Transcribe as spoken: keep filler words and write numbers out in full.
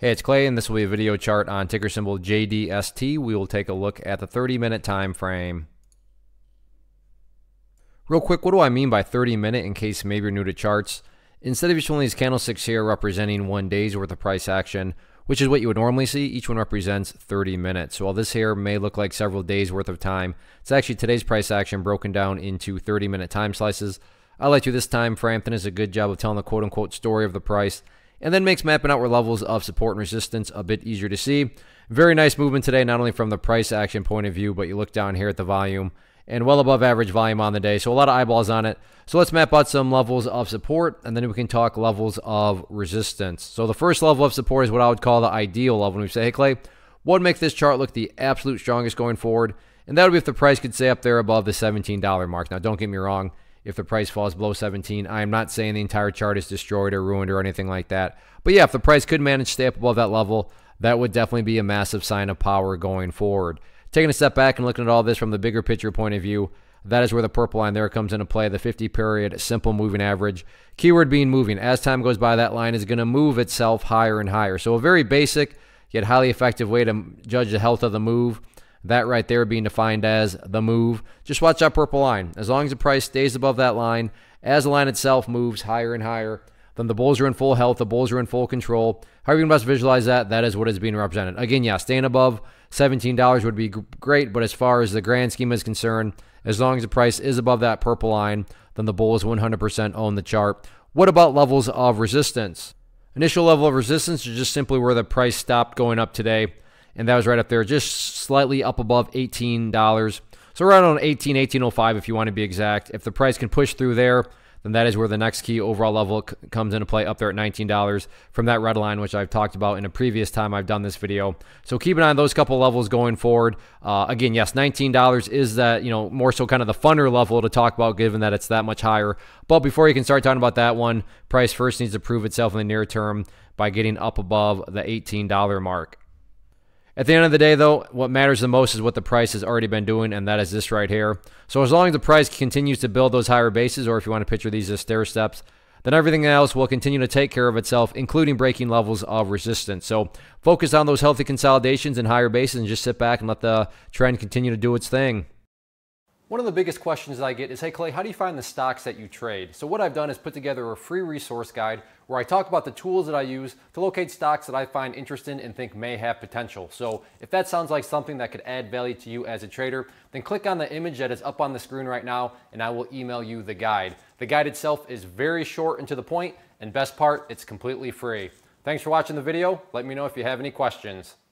Hey, it's Clay, and this will be a video chart on ticker symbol J D S T. We will take a look at the thirty minute time frame. Real quick, what do I mean by thirty minute in case maybe you're new to charts? Instead of each one of these candlesticks here representing one day's worth of price action, which is what you would normally see, each one represents thirty minutes. So while this here may look like several days worth of time, it's actually today's price action broken down into thirty minute time slices. I like to this time frame. Then does a good job of telling the quote-unquote story of the price, and then makes mapping out where levels of support and resistance a bit easier to see. Very nice movement today, not only from the price action point of view, but you look down here at the volume, and well above average volume on the day. So a lot of eyeballs on it. So let's map out some levels of support, and then we can talk levels of resistance. So the first level of support is what I would call the ideal level. When we say, hey Clay, what would make this chart look the absolute strongest going forward? And that would be if the price could stay up there above the seventeen dollar mark. Now don't get me wrong, if the price falls below seventeen, I am not saying the entire chart is destroyed or ruined or anything like that. But yeah, if the price could manage to stay up above that level, that would definitely be a massive sign of power going forward. Taking a step back and looking at all this from the bigger picture point of view, that is where the purple line there comes into play, the fifty period simple moving average. Keyword being moving. As time goes by, that line is going to move itself higher and higher. So a very basic yet highly effective way to judge the health of the move. That right there being defined as the move. Just watch that purple line. As long as the price stays above that line, as the line itself moves higher and higher, then the bulls are in full health, the bulls are in full control. However you can best visualize that, that is what is being represented. Again, yeah, staying above seventeen dollars would be great, but as far as the grand scheme is concerned, as long as the price is above that purple line, then the bulls one hundred percent own the chart. What about levels of resistance? Initial level of resistance is just simply where the price stopped going up today, and that was right up there, just slightly up above eighteen dollars. So right on eighteen, eighteen oh five if you want to be exact. If the price can push through there, then that is where the next key overall level comes into play, up there at nineteen dollars from that red line, which I've talked about in a previous time I've done this video. So keep an eye on those couple levels going forward. Uh, again, yes, nineteen dollars is that, you know, more so kind of the funner level to talk about given that it's that much higher. But before you can start talking about that one, price first needs to prove itself in the near term by getting up above the eighteen dollar mark. At the end of the day, though, what matters the most is what the price has already been doing, and that is this right here. So as long as the price continues to build those higher bases, or if you want to picture these as stair steps, then everything else will continue to take care of itself, including breaking levels of resistance. So focus on those healthy consolidations and higher bases and just sit back and let the trend continue to do its thing. One of the biggest questions that I get is, hey Clay, how do you find the stocks that you trade? So what I've done is put together a free resource guide where I talk about the tools that I use to locate stocks that I find interesting and think may have potential. So if that sounds like something that could add value to you as a trader, then click on the image that is up on the screen right now and I will email you the guide. The guide itself is very short and to the point, and best part, it's completely free. Thanks for watching the video. Let me know if you have any questions.